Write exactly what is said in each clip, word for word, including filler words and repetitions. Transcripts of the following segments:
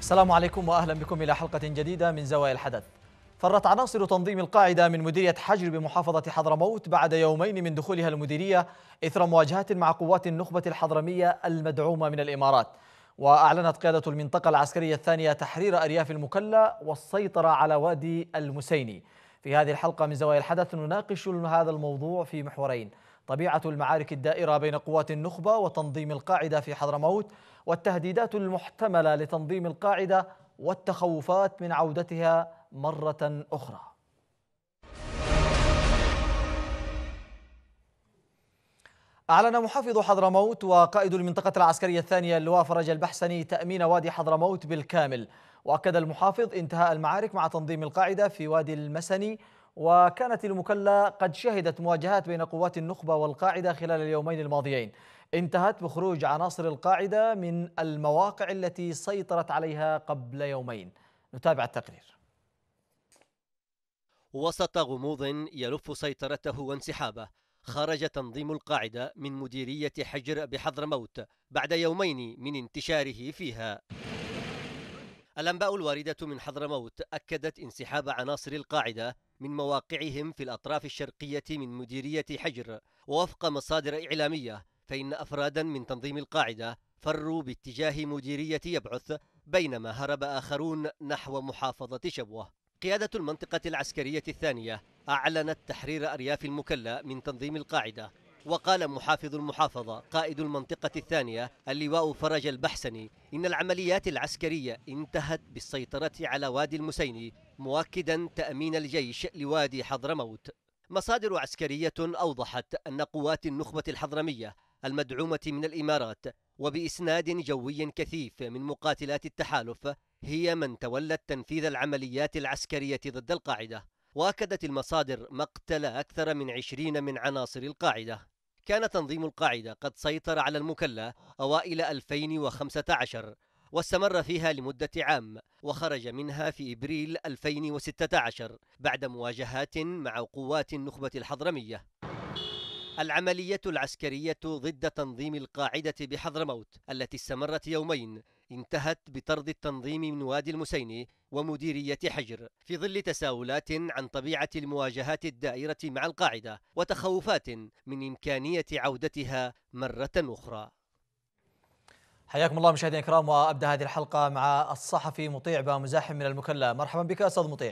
السلام عليكم وأهلا بكم إلى حلقة جديدة من زوايا الحدث. فرت عناصر تنظيم القاعدة من مديرية حجر بمحافظة حضرموت بعد يومين من دخولها المديرية إثر مواجهات مع قوات النخبة الحضرمية المدعومة من الإمارات. وأعلنت قيادة المنطقة العسكرية الثانية تحرير أرياف المكلا والسيطرة على وادي المسيني. في هذه الحلقة من زوايا الحدث نناقش هذا الموضوع في محورين: طبيعة المعارك الدائرة بين قوات النخبة وتنظيم القاعدة في حضرموت، والتهديدات المحتملة لتنظيم القاعدة والتخوفات من عودتها مرة أخرى. أعلن محافظ حضرموت وقائد المنطقة العسكرية الثانية اللواء فرج البحسني تأمين وادي حضرموت بالكامل. وأكد المحافظ انتهاء المعارك مع تنظيم القاعدة في وادي المسني، وكانت المكلا قد شهدت مواجهات بين قوات النخبة والقاعدة خلال اليومين الماضيين، انتهت بخروج عناصر القاعدة من المواقع التي سيطرت عليها قبل يومين. نتابع التقرير. وسط غموض يلف سيطرته وانسحابه، خرج تنظيم القاعدة من مديرية حجر بحضرموت بعد يومين من انتشاره فيها. الأنباء الواردة من حضرموت أكدت انسحاب عناصر القاعدة من مواقعهم في الأطراف الشرقية من مديرية حجر. ووفق مصادر إعلامية فإن أفرادا من تنظيم القاعدة فروا باتجاه مديرية يبعث، بينما هرب آخرون نحو محافظة شبوة. قيادة المنطقة العسكرية الثانية أعلنت تحرير أرياف المكلا من تنظيم القاعدة. وقال محافظ المحافظة قائد المنطقة الثانية اللواء فرج البحسني إن العمليات العسكرية انتهت بالسيطرة على وادي المسيني، مؤكدا تأمين الجيش لوادي حضرموت. مصادر عسكرية أوضحت أن قوات النخبة الحضرمية المدعومة من الإمارات وبإسناد جوي كثيف من مقاتلات التحالف هي من تولت تنفيذ العمليات العسكرية ضد القاعدة. وأكدت المصادر مقتل أكثر من عشرين من عناصر القاعدة. كان تنظيم القاعدة قد سيطر على المكلا أوائل ألفين وخمسة عشر واستمر فيها لمدة عام، وخرج منها في إبريل ألفين وستة عشر بعد مواجهات مع قوات النخبة الحضرمية. العملية العسكرية ضد تنظيم القاعدة بحضرموت التي استمرت يومين انتهت بطرد التنظيم من وادي المسيني ومديرية حجر، في ظل تساؤلات عن طبيعة المواجهات الدائرة مع القاعدة وتخوفات من إمكانية عودتها مرة أخرى. حياكم الله مشاهدينا الكرام، وأبدأ هذه الحلقة مع الصحفي مطيع بامزاحم من المكلا. مرحبا بك أستاذ مطيع.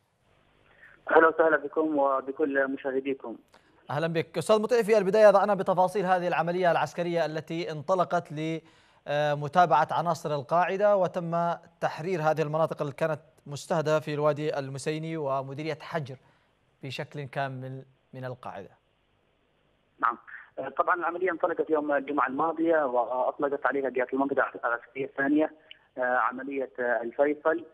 أهلا وسهلا بكم وبكل مشاهديكم. أهلا بك أستاذ مطيع. في البداية ضعنا بتفاصيل هذه العملية العسكرية التي انطلقت لمتابعة عناصر القاعدة وتم تحرير هذه المناطق اللي كانت مستهدفة في الوادي المسيني ومديرية حجر بشكل كامل من القاعدة. نعم، طبعا العملية انطلقت يوم الجمعة الماضية وأطلقت عليها جهة المنطقة العسكرية الثانية عملية الفيصل.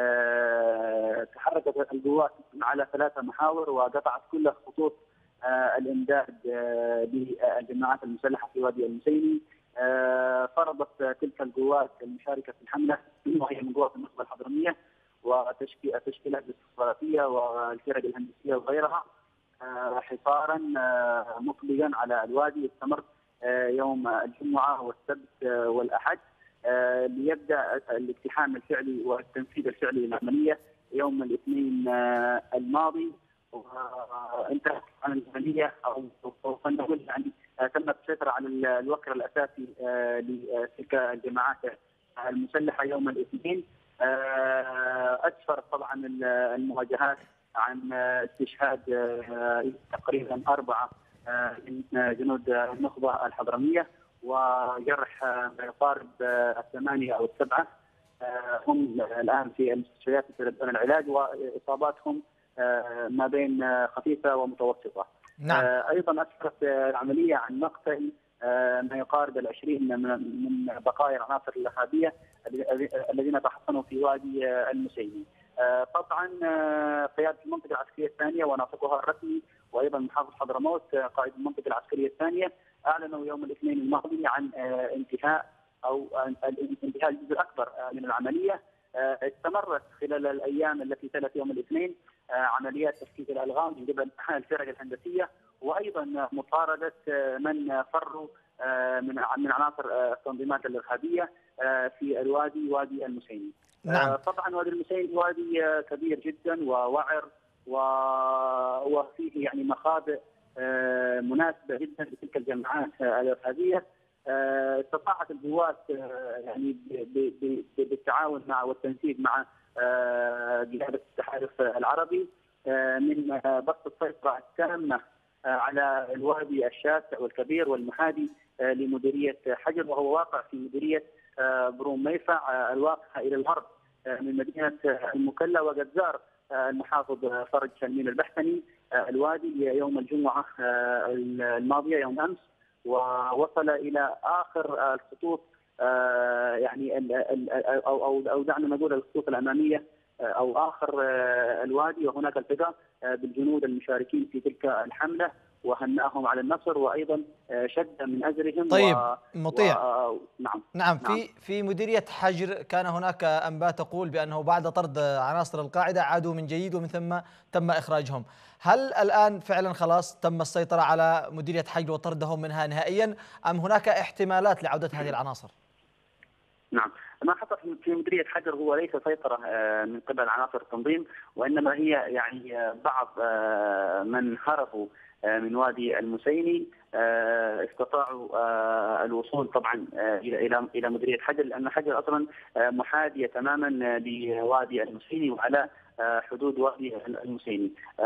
تحركت القوات على ثلاثة محاور وقطعت كل خطوط الإمداد للجماعات المسلحة في وادي المسيني. فرضت تلك القوات المشاركة في الحملة وهي من قوات النخبة الحضرمية وتشكيلات الاستخباراتية والفرق الهندسية وغيرها حصارا مطلقا على الوادي يستمر يوم الجمعة والسبت والأحد، ليبدأ الاقتحام الفعلي والتنفيذ الفعلي للعملية يوم الاثنين الماضي. وانتهت عن العملية أو نقول يعني تمت السيطرة على الوكر الأساسي لتلك الجماعات المسلحة يوم الاثنين. أسفرت طبعا المواجهات عن استشهاد تقريبا أربعة من جنود النخبة الحضرمية وجرح ما يقارب الثمانية أو السبعة هم الآن في المستشفيات يتلقون العلاج، وإصاباتهم ما بين خفيفة ومتوسطة. نعم. أيضا أسفرت العملية عن مقتل ما يقارب العشرين من بقايا العناصر الإرهابية الذين تحصنوا في وادي المسيني. طبعا قيادة المنطقة العسكرية الثانية وناطقها الرسمي وأيضا محافظ حضرموت قائد المنطقة العسكرية الثانية أعلنوا يوم الاثنين الماضي عن انتهاء أو انتهاء الجزء الأكبر من العملية. استمرت خلال الأيام التي تلت يوم الاثنين عمليات تفكيك الألغام من قبل الفرق الهندسية وأيضا مطاردة من فروا من من عناصر التنظيمات الارهابيه في الوادي، وادي المسيني. نعم. طبعا وادي المسيني وادي كبير جدا ووعر وفيه يعني مخابئ مناسبه جدا لتلك الجماعات الارهابيه. استطاعت القوات يعني بالتعاون مع والتنسيق مع قياده التحالف العربي من بسط السيطره التامه على الوادي الشاسع والكبير والمحادي لمديريه حجر، وهو واقع في مديريه بروم ميفع الواقعه الى الغرب من مدينه المكلا. وقد زار المحافظ فرج سلمين البحتني الوادي يوم الجمعه الماضيه يوم امس، ووصل الى اخر الخطوط يعني او او او دعنا نقول الخطوط الاماميه او اخر الوادي، وهناك التقى بالجنود المشاركين في تلك الحمله وهنأهم على النصر وايضا شد من ازرهم. طيب و... مطيع. و... نعم نعم في في مديريه حجر كان هناك انباء تقول بانه بعد طرد عناصر القاعده عادوا من جديد ومن ثم تم اخراجهم. هل الان فعلا خلاص تم السيطره على مديريه حجر وطردهم منها نهائيا ام هناك احتمالات لعوده هذه العناصر؟ نعم، ما حصل في مديرية حجر هو ليس سيطرة من قبل عناصر التنظيم، وإنما هي يعني بعض من هربوا من وادي المسيني استطاعوا الوصول طبعا الى الى الى مديريه حجر، لان حجر اصلا محاذيه تماما لوادي المسيني وعلى حدود وادي المسيني.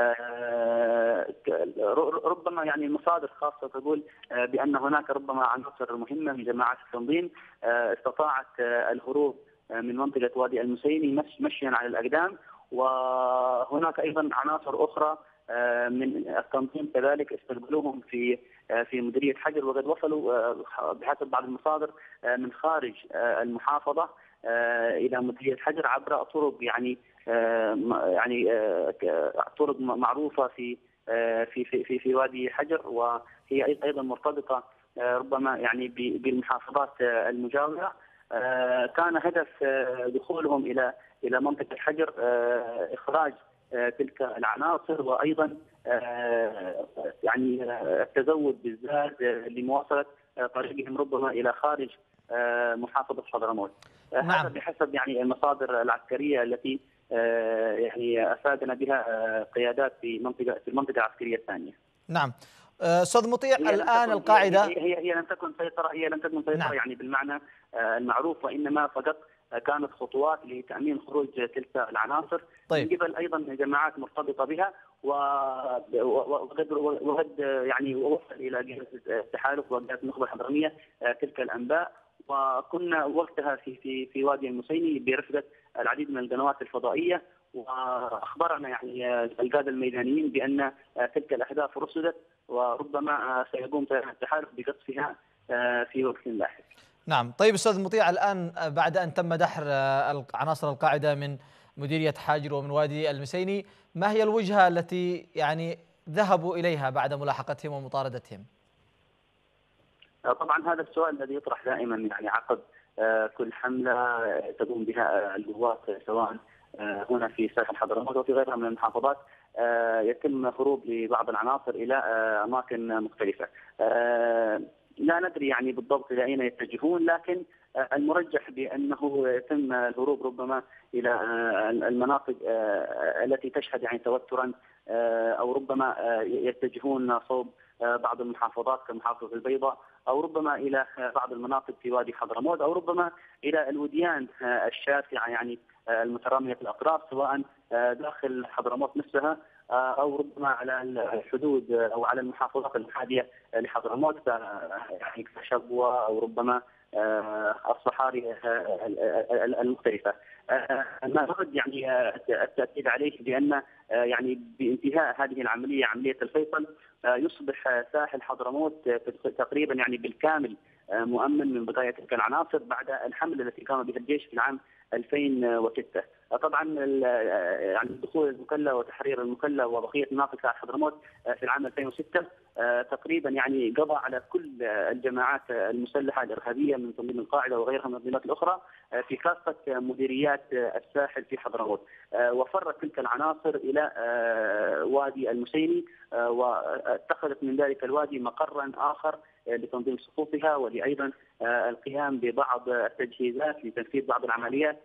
ربما يعني المصادر خاصه تقول بان هناك ربما عناصر مهمه من جماعات التنظيم استطاعت الهروب من منطقه وادي المسيني مشيا على الاقدام، وهناك ايضا عناصر اخرى من التنظيم كذلك استقبلوهم في في مديريه حجر، وقد وصلوا بحسب بعض المصادر من خارج المحافظه الى مديريه حجر عبر طرق يعني يعني طرق معروفه في في في في, في وادي حجر، وهي ايضا مرتبطه ربما يعني بالمحافظات المجاوره. كان هدف دخولهم الى الى منطقه حجر اخراج تلك العناصر، وايضا يعني التزود بالزاد لمواصله طريقهم ربما الى خارج محافظه حضرموت. نعم. هذا بحسب يعني المصادر العسكريه التي يعني افادنا بها قيادات في منطقه في المنطقه العسكريه الثانيه. نعم. استاذ مطيع، الان القاعده هي هي, هي لم تكن سيطره هي لم تكن سيطره نعم. يعني بالمعنى المعروف، وانما فقط كانت خطوات لتامين خروج تلك العناصر. طيب. من قبل ايضا جماعات مرتبطه بها، وقد وقد يعني وصل الى جهه التحالف وجهه النخبه الحضرميه تلك الانباء، وكنا وقتها في في في وادي المسيني برفقه العديد من القنوات الفضائيه، واخبرنا يعني القاده الميدانيين بان تلك الاهداف رصدت وربما سيقوم التحالف بقصفها في وقت لاحق. نعم. طيب استاذ مطيع، الان بعد ان تم دحر عناصر القاعده من مديريه حاجر ومن وادي المسيني، ما هي الوجهه التي يعني ذهبوا اليها بعد ملاحقتهم ومطاردتهم؟ طبعا هذا السؤال الذي يطرح دائما يعني عقب كل حمله تقوم بها القوات سواء هنا في ساحل حضرموت وفي غيرها من المحافظات، يتم هروب لبعض العناصر الى اماكن مختلفه. لا ندري يعني بالضبط الى اين يتجهون، لكن المرجح بانه يتم الهروب ربما الى المناطق التي تشهد يعني توترا، او ربما يتجهون صوب بعض المحافظات كمحافظه البيضاء، او ربما الى بعض المناطق في وادي حضرموت، او ربما الى الوديان الشاسعه يعني المتراميه الاطراف سواء داخل حضرموت نفسها او ربما على الحدود او على المحافظات المحاذيه لحضرموت يعني كشبوه او ربما الصحاري المختلفه. ما نود يعني التاكيد عليه بان يعني بانتهاء هذه العمليه عمليه الفيصل يصبح ساحل حضرموت تقريبا يعني بالكامل مؤمن من بقايا تلك العناصر بعد الحمله التي قام بها الجيش في العام ألفين وستة. طبعا يعني دخول المكلا وتحرير المكلا وبقيه مناطق ساحل حضرموت في العام ألفين وستة تقريبا يعني قضى على كل الجماعات المسلحه الارهابيه من تنظيم القاعده وغيرها من التنظيمات الاخرى في كافه مديريات الساحل في حضرموت، وفرت تلك العناصر الى وادي المسيني، واتخذت من ذلك الوادي مقرا اخر لتنظيم صفوفها ولأيضا القيام ببعض التجهيزات لتنفيذ بعض العمليات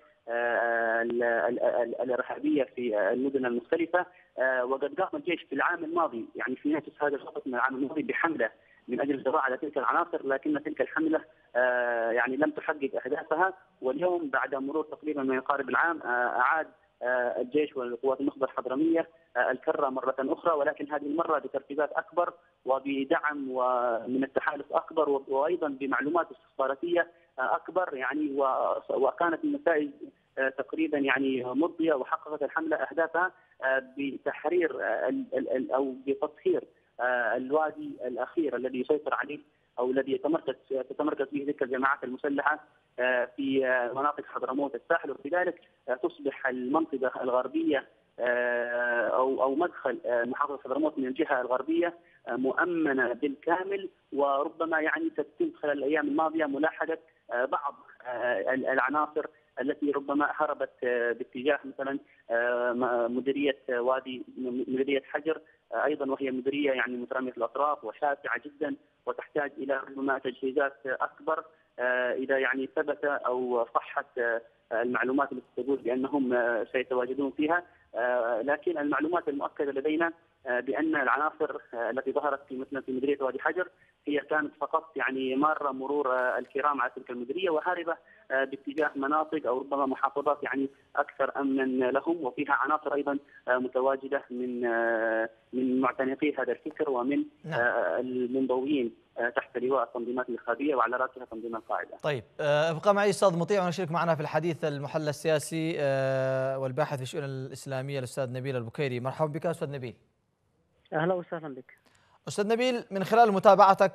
الإرهابية في المدن المختلفة. وقد قام الجيش في العام الماضي يعني في نفس هذا الوقت من العام الماضي بحملة من أجل القضاء على تلك العناصر، لكن تلك الحملة يعني لم تحقق أهدافها. واليوم بعد مرور تقريبا ما يقارب العام أعاد الجيش والقوات النخبة الحضرمية الكرة مرة أخرى، ولكن هذه المرة بترتيبات أكبر وبدعم ومن التحالف أكبر وأيضا بمعلومات استخباراتية أكبر يعني. وكانت النتائج تقريبا يعني مرضية، وحققت الحملة أهدافها بتحرير أو بتطهير الوادي الأخير الذي يسيطر عليه أو الذي يتمركز تتمركز به تلك الجماعات المسلحة في مناطق حضرموت الساحل، وبذلك تصبح المنطقة الغربية أو أو مدخل محافظة حضرموت من الجهة الغربية مؤمنة بالكامل. وربما يعني تتم خلال الأيام الماضية ملاحقة بعض العناصر التي ربما هربت باتجاه مثلا مديرية وادي مديرية حجر أيضا، وهي مديرية يعني مترامية الأطراف وشاسعة جدا وتحتاج إلى ربما تجهيزات أكبر إذا يعني ثبت أو صحت المعلومات التي تقول بأنهم سيتواجدون فيها. لكن المعلومات المؤكدة لدينا بأن العناصر التي ظهرت في مثلا في مديرية وادي حجر هي كانت فقط يعني مارة مرور الكرام على تلك المديرية وهاربة باتجاه مناطق أو ربما محافظات يعني أكثر أمنا لهم، وفيها عناصر أيضا متواجدة من من معتنقي هذا الفكر ومن المنضويين تحت لواء التنظيمات الإرهابية وعلى رأسها تنظيم القاعدة. طيب ابقى معي أستاذ مطيع ونشارك معنا في الحديث المحلل السياسي والباحث في الشؤون الإسلامية الأستاذ نبيل البكيري. مرحبا بك أستاذ نبيل. أهلا وسهلا بك أستاذ نبيل، من خلال متابعتك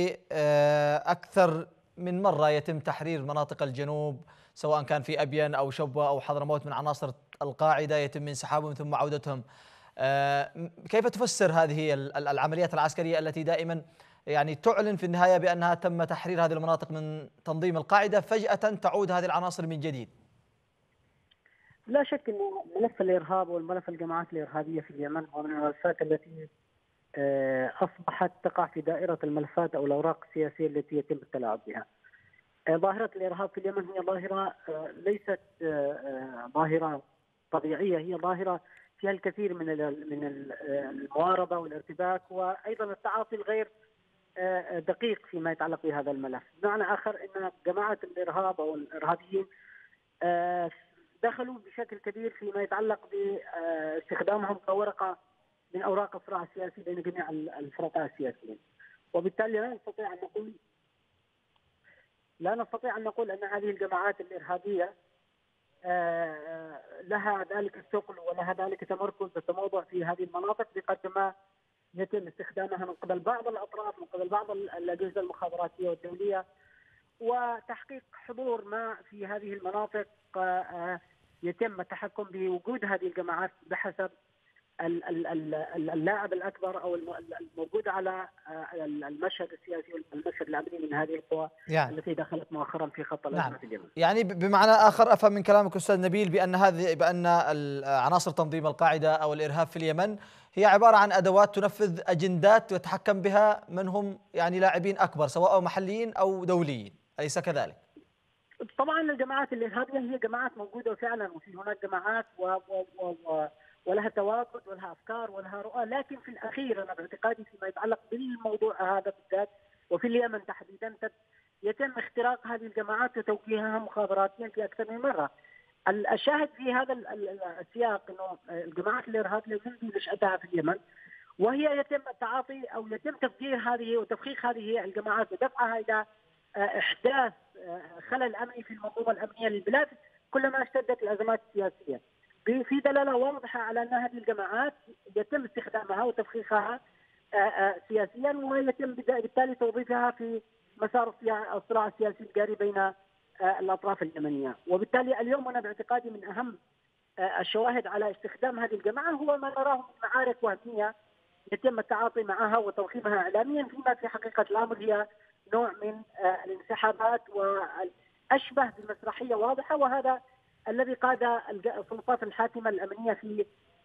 لأكثر من مرة يتم تحرير مناطق الجنوب سواء كان في أبين أو شبوة أو حضرموت من عناصر القاعدة، يتم انسحابهم ثم عودتهم، كيف تفسر هذه العمليات العسكرية التي دائما يعني تعلن في النهاية بأنها تم تحرير هذه المناطق من تنظيم القاعدة، فجأة تعود هذه العناصر من جديد؟ لا شك أن ملف الإرهاب والملف الجماعات الإرهابية في اليمن هو من الملفات التي أصبحت تقع في دائرة الملفات أو الأوراق السياسية التي يتم التلاعب بها. ظاهرة الإرهاب في اليمن هي ظاهرة ليست ظاهرة طبيعية، هي ظاهرة فيها الكثير من من المواربة والارتباك وأيضا التعاطي الغير دقيق فيما يتعلق بهذا الملف. بمعنى آخر أن جماعة الإرهاب أو الإرهابيين دخلوا بشكل كبير فيما يتعلق باستخدامهم كورقة من أوراق الصراع السياسي بين جميع الفرقاء السياسيين، وبالتالي لا نستطيع أن نقول لا نستطيع أن نقول أن هذه الجماعات الإرهابية لها ذلك الثقل ولها ذلك تمركز وتموضع في هذه المناطق بقدر ما يتم استخدامها من قبل بعض الأطراف من قبل بعض الأجهزة المخابراتية والدولية، وتحقيق حضور ما في هذه المناطق يتم التحكم بوجود هذه الجماعات بحسب اللاعب الأكبر أو الموجود على المشهد السياسي والمشهد الأمني من هذه القوى يعني التي دخلت مؤخرا في خط الأزمة نعم. في اليمن. يعني بمعنى آخر أفهم من كلامك أستاذ نبيل بأن هذه بأن عناصر تنظيم القاعدة أو الإرهاب في اليمن هي عبارة عن أدوات تنفذ أجندات ويتحكم بها من هم يعني لاعبين أكبر سواء محليين أو دوليين، أليس كذلك؟ طبعا الجماعات الإرهابية هي جماعات موجودة فعلا، وفي هناك جماعات و و و ولها تواجد ولها أفكار ولها رؤى، لكن في الأخير أنا باعتقادي فيما يتعلق بالموضوع هذا بالذات وفي اليمن تحديدا يتم اختراق هذه الجماعات وتوجيهها مخابراتيا في أكثر من مرة. الشاهد في هذا السياق أنه الجماعات الإرهابية منذ نشأتها في اليمن وهي يتم التعاطي أو يتم تفجير هذه وتفخيخ هذه الجماعات ودفعها إلى إحداث خلل أمني في المنظومة الأمنية للبلاد كلما اشتدت الأزمات السياسية. في دلالة واضحة على أن هذه الجماعات يتم استخدامها وتفخيخها سياسيا ويتم بالتالي توظيفها في مسار الصراع السياسي الجاري بين الأطراف اليمنية. وبالتالي اليوم أنا باعتقادي من أهم الشواهد على استخدام هذه الجماعة هو ما نراه من معارك وهمية يتم التعاطي معها وتوخيمها إعلاميا، فيما في حقيقة الأمر هي نوع من الانسحابات وأشبه بمسرحية واضحة، وهذا الذي قاد السلطات الحاكمة الأمنية في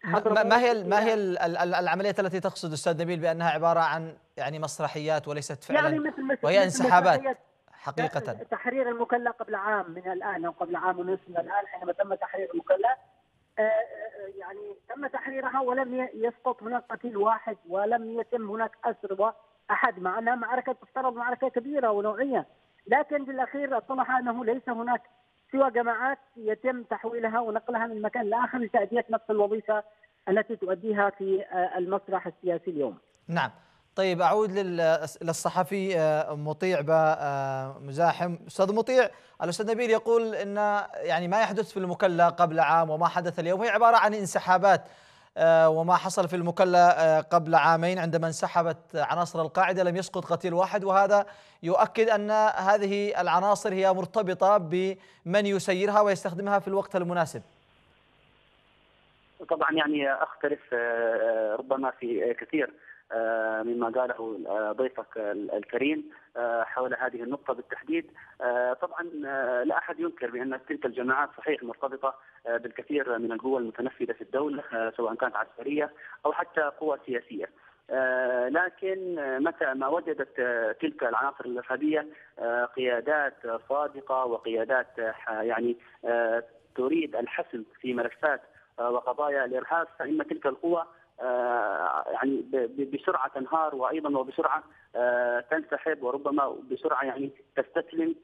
ما ما هي ما هي العمليات التي تقصد أستاذ نبيل بأنها عبارة عن يعني مسرحيات وليست فعلا، يعني مثل مثل وهي انسحابات حقيقة؟ تحرير المكلا قبل عام من الآن أو قبل عام ونصف من الآن حينما تم تحرير المكلا، يعني تم تحريرها ولم يسقط هناك قتيل واحد ولم يتم هناك أسر أحد، مع أنها معركة تفترض معركة كبيرة ونوعية، لكن بالأخير اتضح أنه ليس هناك سوى جماعات يتم تحويلها ونقلها من مكان لآخر لتأدية نفس الوظيفة التي تؤديها في المسرح السياسي اليوم. نعم. طيب أعود للصحفي مطيع بمزاحم. أستاذ مطيع، الأستاذ نبيل يقول أن يعني ما يحدث في المكلا قبل عام وما حدث اليوم هي عبارة عن انسحابات، وما حصل في المكلا قبل عامين عندما انسحبت عناصر القاعدة لم يسقط قتيل واحد، وهذا يؤكد أن هذه العناصر هي مرتبطة بمن يسيرها ويستخدمها في الوقت المناسب. طبعا يعني أختلف ربما في كثير مما قاله ضيفك الكريم حول هذه النقطة بالتحديد. طبعا لا أحد ينكر بأن تلك الجماعات صحيح مرتبطة بالكثير من القوى المتنفذة في الدولة سواء كانت عسكرية أو حتى قوى سياسية، لكن متى ما وجدت تلك العناصر الإرهابية قيادات صادقة وقيادات يعني تريد الحسم في ملفات وقضايا الإرهاب فإن تلك القوى يعني بسرعة تنهار وأيضا وبسرعة تنسحب وربما بسرعة يعني تستسلم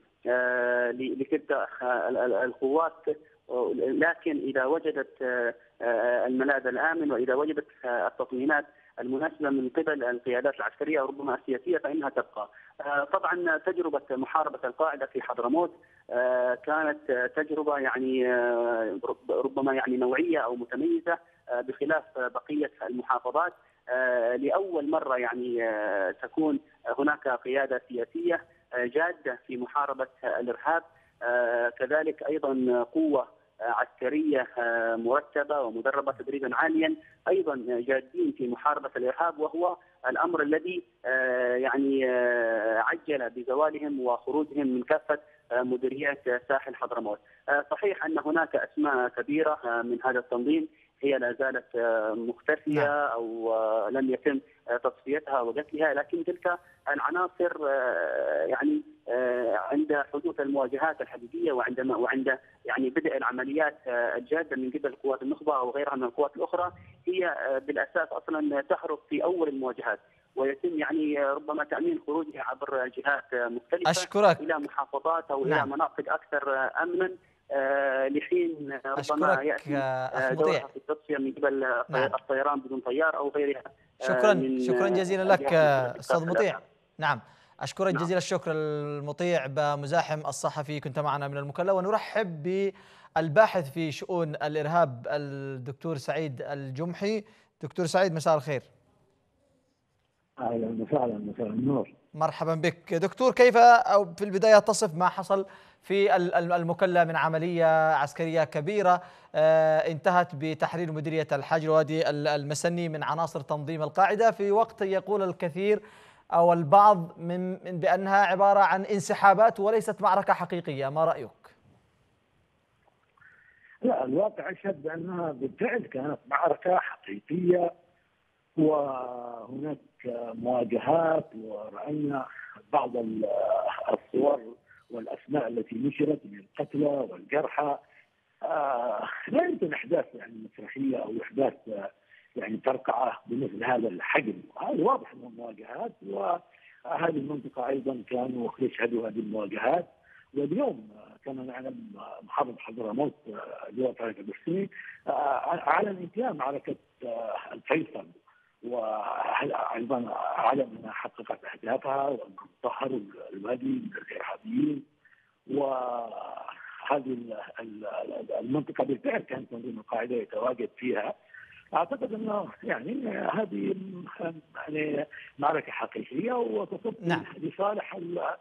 لتلك القوات. لكن إذا وجدت الملاذ الآمن وإذا وجدت التطمينات المناسبة من قبل القيادات العسكرية وربما السياسية فإنها تبقى. طبعا تجربة محاربة القاعدة في حضرموت كانت تجربة يعني ربما يعني نوعية أو متميزة بخلاف بقية المحافظات. لأول مرة يعني تكون هناك قيادة سياسية جادة في محاربة الإرهاب، كذلك أيضا قوة عسكرية مرتبة ومدربة تدريبا عاليا أيضا جادين في محاربة الإرهاب، وهو الأمر الذي يعني عجل بزوالهم وخروجهم من كافة مديريات ساحل حضرموت. صحيح أن هناك أسماء كبيرة من هذا التنظيم هي لا زالت مختفية أو لم يتم تصفيتها وقتلها، لكن تلك العناصر يعني عند حدوث المواجهات الحقيقية وعندما وعند يعني بدء العمليات الجادة من قبل قوات النخبة أو غيرها من القوات الأخرى هي بالأساس أصلا تحرق في أول المواجهات ويتم يعني ربما تأمين خروجها عبر جهات مختلفة أشكرك. إلى محافظات أو نعم. إلى مناطق أكثر أمنا لحين ربما يأتي دورها في التصفية من قبل نعم. الطيران بدون طيار أو غيرها. شكرا شكرا جزيلا لك أستاذ مطيع. نعم أشكرك نعم. جزيل الشكر المطيع بمزاحم الصحفي، كنت معنا من المكلا. ونرحب بالباحث في شؤون الإرهاب الدكتور سعيد الجمحي. دكتور سعيد مساء الخير. أهلا وسهلا، مساء النور. مرحبا بك دكتور. كيف أو في البداية تصف ما حصل في المكلا من عملية عسكرية كبيرة انتهت بتحرير مديرية الحجر وادي المسني من عناصر تنظيم القاعدة، في وقت يقول الكثير أو البعض من بأنها عبارة عن انسحابات وليست معركة حقيقية، ما رأيك؟ لا، الواقع يشهد بأنها بالفعل كانت معركة حقيقية وهناك مواجهات، ورأينا بعض الصور والأسماء التي نشرت من القتلى والجرحى. آه لا يمكن إحداث يعني مسرحية أو إحداث يعني ترقعة بمثل هذا الحجم. هذا واضح أنه مواجهات، وهذه المنطقة أيضا كانوا يشهدوا هذه المواجهات. واليوم كما نعلم محافظ حضرموت اللواء طارق البرسيمي أعلن انتهاء معركة الفيصل، وأيضا أعلن أنها حققت أهدافها وأنهم طهروا الوادي من الإرهابيين. وهذه المنطقة بالفعل كان تنظيم القاعدة يتواجد فيها. أعتقد أنه يعني هذه يعني معركة حقيقية وتصب نعم. لصالح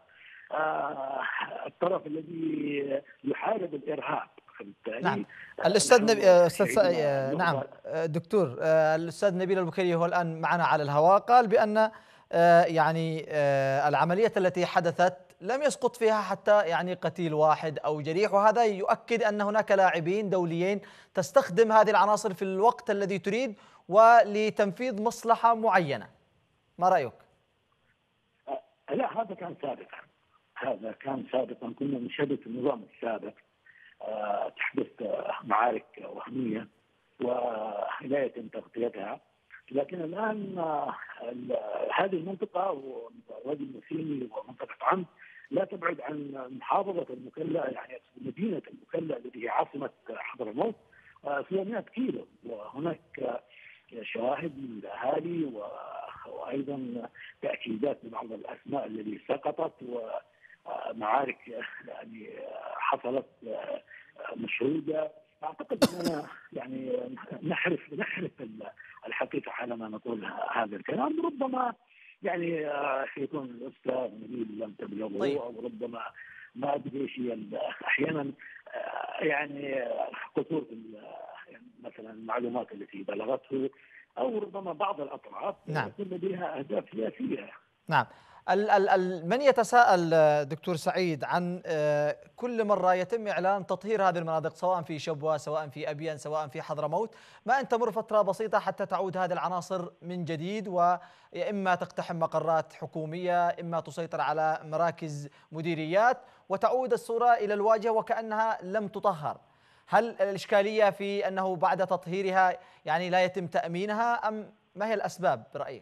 الطرف الذي يحارب الإرهاب. نعم. الأستاذ نبي أستاذ نعم دكتور الأستاذ نبيل البكيري هو الآن معنا على الهواء، قال بأن يعني العملية التي حدثت لم يسقط فيها حتى يعني قتيل واحد أو جريح، وهذا يؤكد أن هناك لاعبين دوليين تستخدم هذه العناصر في الوقت الذي تريد ولتنفيذ مصلحة معينة. ما رأيك؟ لا، هذا كان سابقا، هذا كان سابقا كنا نشهد النظام السابق أه تحدث معارك وهمية ولا يتم تغطيتها. لكن الآن أه هذه المنطقة ووادي المسيني ومنطقة عم لا تبعد عن محافظة المكلا، يعني مدينة المكلا التي هي عاصمة حضرموت أه فيها مئة كيلو، وهناك شواهد من الأهالي وأيضا تأكيدات من بعض الأسماء التي سقطت ومعارك يعني حصلت مشهودة. أعتقد أننا يعني نحرف نحرف الحقيقة حالما نقول هذا الكلام. ربما يعني يكون الأستاذ نبيل لم تبلغه طيب. أو ربما ما أدري ايش هي أحيانا يعني قصور مثلا المعلومات التي بلغته، أو ربما بعض الأطراف نعم. يكون لديها أهداف سياسية. نعم. ال ال ال من يتساءل دكتور سعيد عن كل مرة يتم إعلان تطهير هذه المناطق، سواء في شبوة سواء في أبين سواء في حضرموت، ما أن تمر فترة بسيطة حتى تعود هذه العناصر من جديد، وإما تقتحم مقرات حكومية إما تسيطر على مراكز مديريات وتعود الصورة إلى الواجهة وكأنها لم تطهر. هل الإشكالية في أنه بعد تطهيرها يعني لا يتم تأمينها، أم ما هي الأسباب برأيك؟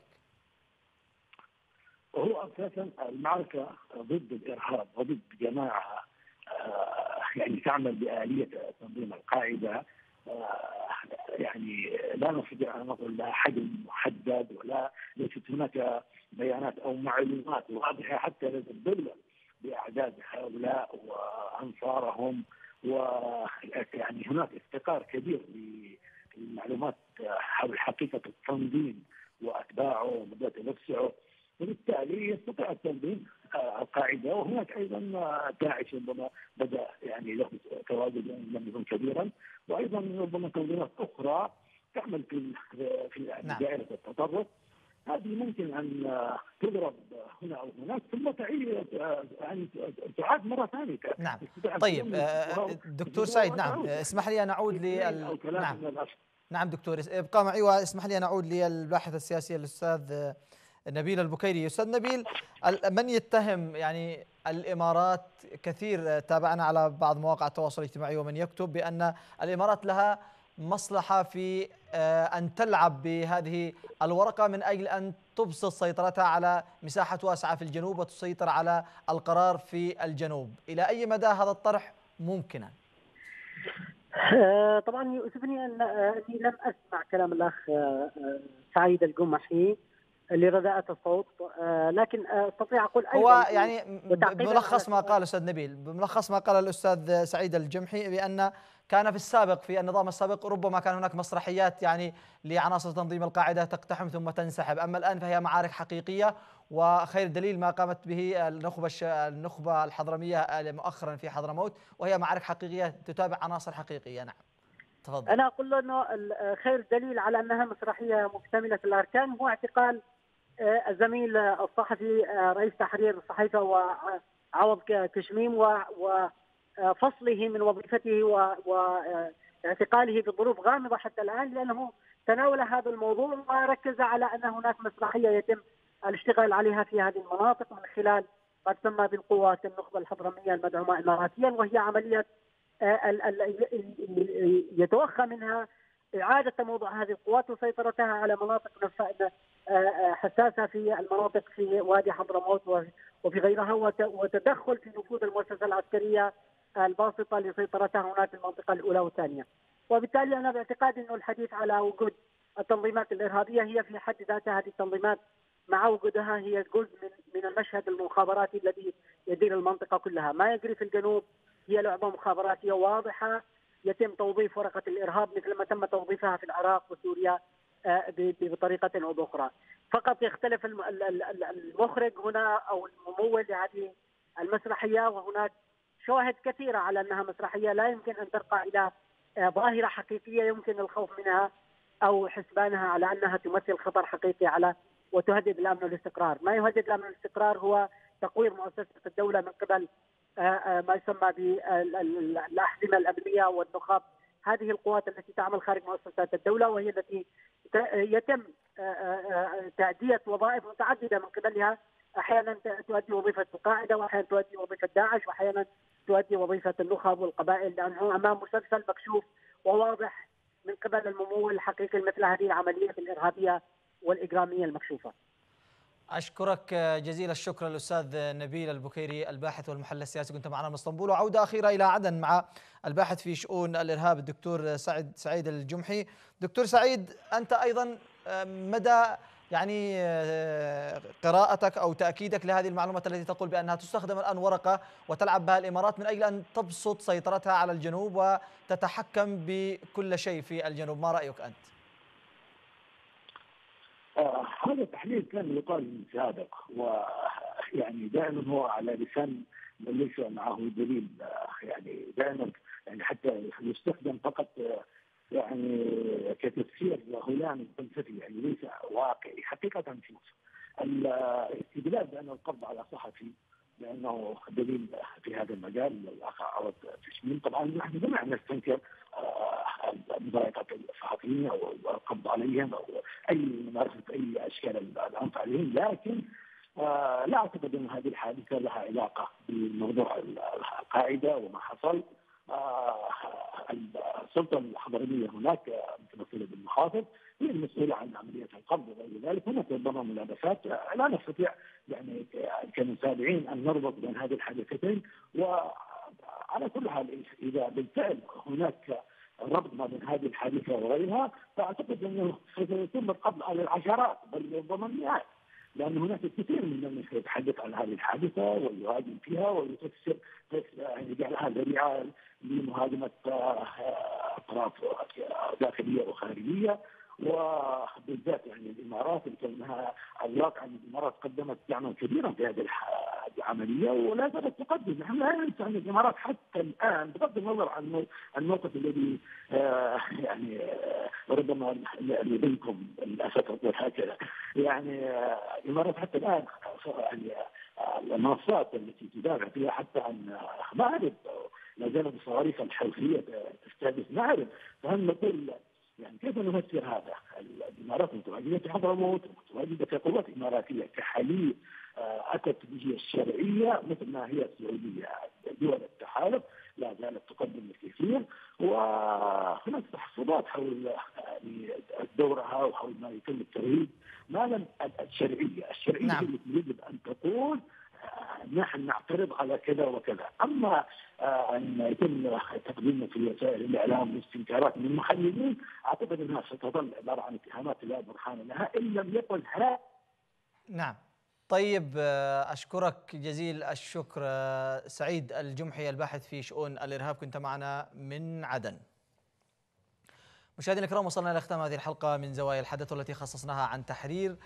وهو أساسا المعركة ضد الإرهاب وضد جماعة يعني تعمل بآلية تنظيم القاعدة، يعني لا نستطيع أن نقول لها حجم محدد، ولا ليست هناك بيانات أو معلومات واضحة حتى لدى الدولة بأعداد هؤلاء وأنصارهم، ويعني هناك افتقار كبير للمعلومات حول حقيقة التنظيم وأتباعه ومدى توسعه، وبالتالي يستطيع التنظيم القاعدة. وهناك أيضا داعش ربما بدأ يعني له تواجد لم يكن كبيرا، وأيضا ربما تنظيمات أخرى تعمل في في دائرة التطرف. هذه ممكن أن تضرب هنا أو هناك ثم تعيد يعني تعاد مرة ثانية. نعم. طيب دكتور سعيد، نعم اسمح لي أن أعود لل نعم نعم دكتور ابقى معي، واسمح لي أن أعود للباحث السياسي الأستاذ نبيل البكيري. أستاذ نبيل، من يتهم يعني الإمارات، كثير تابعنا على بعض مواقع التواصل الاجتماعي ومن يكتب بأن الإمارات لها مصلحة في أن تلعب بهذه الورقة من أجل أن تبسط سيطرتها على مساحة واسعة في الجنوب وتسيطر على القرار في الجنوب. إلى أي مدى هذا الطرح ممكنا؟ طبعا يؤسفني أني لم أسمع كلام الأخ سعيد القمحي لرداءة الصوت، لكن استطيع اقول ايضا هو يعني بملخص ما قال استاذ نبيل، بملخص ما قال الاستاذ سعيد الجمحي، بان كان في السابق في النظام السابق ربما كان هناك مسرحيات يعني لعناصر تنظيم القاعده تقتحم ثم تنسحب، اما الان فهي معارك حقيقيه، وخير دليل ما قامت به النخبه النخبه الحضرميه مؤخرا في حضرموت، وهي معارك حقيقيه تتابع عناصر حقيقيه. نعم تفضل. انا اقول له انه خير دليل على انها مسرحيه مكتمله الاركان هو اعتقال الزميل الصحفي رئيس تحرير الصحيفه وعوض كشميم وفصله من وظيفته واعتقاله في ظروف غامضه حتى الان، لانه تناول هذا الموضوع وركز على ان هناك مسرحيه يتم الاشتغال عليها في هذه المناطق من خلال ما تسمى بالقوات النخبه الحضرميه المدعومه اماراتيا، وهي عمليه يتوخى منها إعادة موضوع هذه القوات وسيطرتها على مناطق حساسة في المناطق في وادي حضرموت وفي غيرها، وتدخل في نفوذ المؤسسة العسكرية الباسطة لسيطرتها هناك في المنطقة الأولى والثانية. وبالتالي أنا باعتقادي أنه الحديث على وجود التنظيمات الإرهابية هي في حد ذاتها، هذه التنظيمات مع وجودها هي جزء من من المشهد المخابراتي الذي يدير المنطقة كلها. ما يجري في الجنوب هي لعبة مخابراتية واضحة يتم توظيف ورقة الإرهاب مثل ما تم توظيفها في العراق وسوريا بطريقة أو بأخرى. فقط يختلف المخرج هنا أو الممول لهذه المسرحية، وهناك شواهد كثيرة على أنها مسرحية لا يمكن أن ترقى إلى ظاهرة حقيقية يمكن الخوف منها أو حسبانها على أنها تمثل خطر حقيقي على وتهدد الأمن والاستقرار. ما يهدد الأمن والاستقرار هو تقوير مؤسسة الدولة من قبل ما يسمى بالأحزمة الأمنية والنخب. هذه القوات التي تعمل خارج مؤسسات الدولة، وهي التي يتم تأدية وظائف متعددة من قبلها، أحيانا تؤدي وظيفة القاعدة، وأحيانا تؤدي وظيفة داعش، وأحيانا تؤدي وظيفة النخب والقبائل، لأنه أمام مسلسل مكشوف وواضح من قبل الممول الحقيقي مثل هذه العمليات الإرهابية والإجرامية المكشوفة. أشكرك جزيل الشكر الأستاذ نبيل البكيري الباحث والمحلل السياسي، كنت معنا من اسطنبول. وعودة أخيرة إلى عدن مع الباحث في شؤون الإرهاب الدكتور سعيد سعيد الجمحي. دكتور سعيد، أنت أيضا مدى يعني قراءتك أو تأكيدك لهذه المعلومات التي تقول بأنها تستخدم الآن ورقة وتلعب بها الإمارات من أجل أن تبسط سيطرتها على الجنوب وتتحكم بكل شيء في الجنوب، ما رأيك أنت؟ آه هذا تحليل كان يقال من سابق، ويعني دائما هو على لسان من ليس معه دليل. آه يعني دائما يعني حتى يستخدم فقط آه يعني كتفسير هلامي فلسفي، يعني ليس واقعي حقيقه. في مصر الاستدلال بان القبض على صحفي لانه دليل في هذا المجال، الاخ عوض تشميل، طبعا نحن جميعا نستنكر مضايقه الصحفيين او القبض عليهم او اي ممارسه اي اشكال العنف عليهم، لكن آه لا اعتقد ان هذه الحادثه لها علاقه بموضوع القاعده وما حصل. آه السلطه الحضرميه هناك متمثله بالمحافظ هي المسؤوله عن عمليه القبض وغير ذلك. هناك ربما ملابسات، لا نستطيع يعني كمتابعين ان نربط بين هذه الحادثتين. وعلى كل حال اذا بالفعل هناك الربط ما بين هذه الحادثه وغيرها، فاعتقد انه سيتم القبض على العشرات بل ربما المئات، لان هناك الكثير من الناس يتحدث عن هذه الحادثه ويهاجم فيها ويفسر يعني جعلها ذريعه لمهاجمه اطراف داخليه وخارجيه، وبالذات يعني الامارات لانها على الواقع ان الامارات قدمت دعما كبيرا في هذه العمليه ولا زالت تقدم. نحن لا ننسى ان الامارات حتى الان بغض النظر عن الموقف الذي آه يعني آه ربما لديكم للاسف اقول هكذا، يعني آه الامارات حتى الان يعني آه المنصات التي تدافع فيها حتى عن مأرب لا زالت الصواريخ الحوثيه تستهدف مأرب. فهل نقول يعني كيف نفسر هذا؟ الامارات متواجده في حضرموت، متواجده في قوات اماراتيه كحليف اتت به الشرعيه مثل ما هي السعوديه. دول التحالف لا زالت تقدم الكثير، وهناك تحفظات حول دورها وحول ما يتم الترهيب. ما لم الشرعيه، الشرعيه نعم. التي يجب ان تقول نحن نعترض على كذا وكذا. اما ان يتم تقديمنا في وسائل الاعلام واستنكارات من المحللين، اعتقد انها ستظل عباره عن اتهامات لا برهان لها ان لم يكن ها. نعم. طيب، اشكرك جزيل الشكر سعيد الجمحي الباحث في شؤون الارهاب، كنت معنا من عدن. مشاهدينا الكرام، وصلنا الى ختام هذه الحلقه من زوايا الحدث والتي خصصناها عن تحرير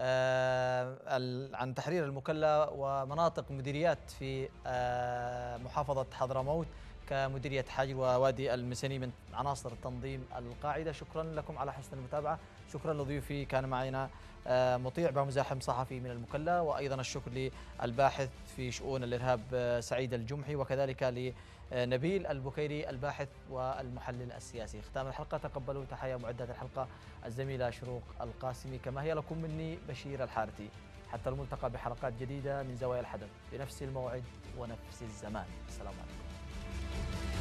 آه عن تحرير المكلا ومناطق مديريات في آه محافظة حضرموت كمديرية حجر ووادي المسني من عناصر تنظيم القاعدة. شكرا لكم على حسن المتابعة، شكرا لضيوفي، كان معنا آه مطيع بمزاحم صحفي من المكلا، وأيضا الشكر للباحث في شؤون الإرهاب آه سعيد الجمحي، وكذلك لنبيل البكيري الباحث والمحلل السياسي. ختام الحلقة تقبلوا تحية معدات الحلقة الزميلة شروق القاسمي، كما هي لكم مني بشير الحارثي. حتى الملتقى بحلقات جديدة من زوايا الحدث بنفس الموعد ونفس الزمان. السلام عليكم.